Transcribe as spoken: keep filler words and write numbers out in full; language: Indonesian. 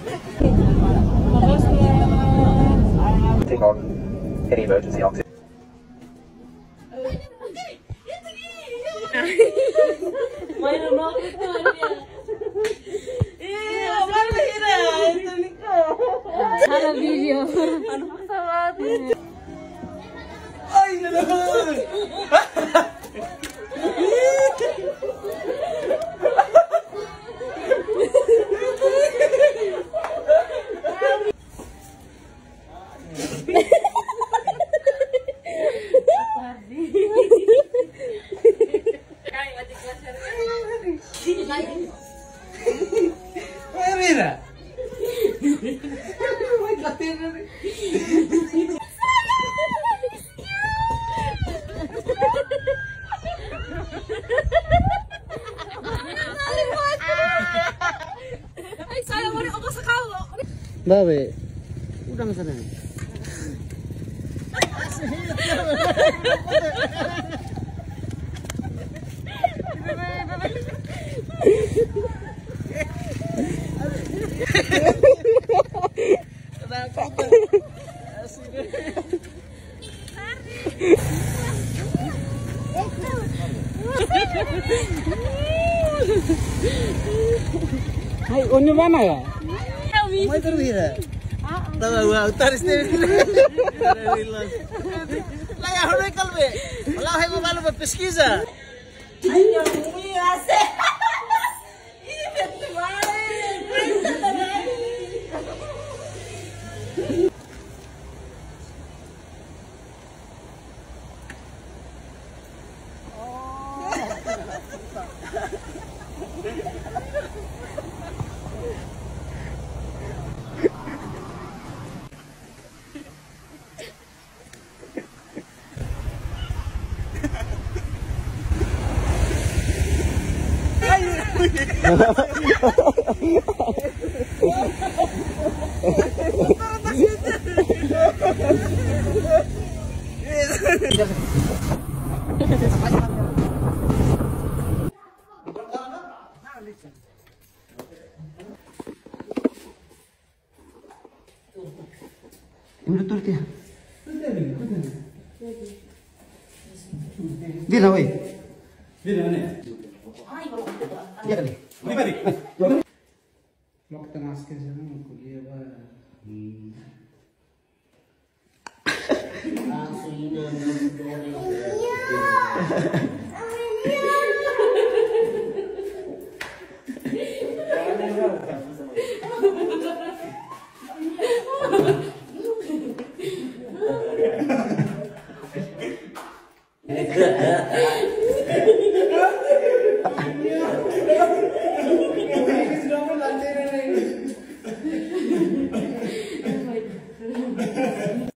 Take on any emergency oxygen. Mainan banget kan dia. Iya, apa kira itu Niko? Ada video. Aduh, pesawat. Ay, aduh. Mira. Ay, sayang mo rin ako sa kawo. Babe, udang sana. Hai, onyo mana ya? Mai terwira. Tahu gua utaris deh. Lah ya hono kalbe. Wala hay mo malu pesquisa. Ay, Dios mío, hace. Y me tomare. Ini betul dia. Dia lah, weh. Dia mana? Dia kali. Ini balik. Lok tengah sekali sana kuliah bah.